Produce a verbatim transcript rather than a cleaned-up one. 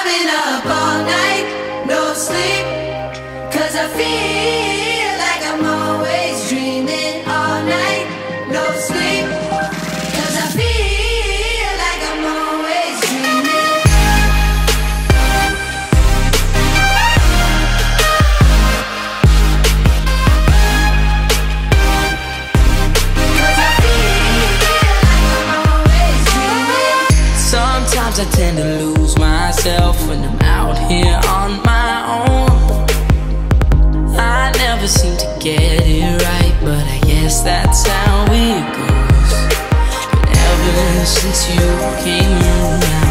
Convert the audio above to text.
I've been up all night, no sleep, 'cause I feel like I'm always dreaming all night, no sleep, 'cause I feel like I'm always dreaming. Sometimes I tend to lose myself when I'm out here on my own. I never seem to get it right, but I guess that's how it goes. But ever since you came around,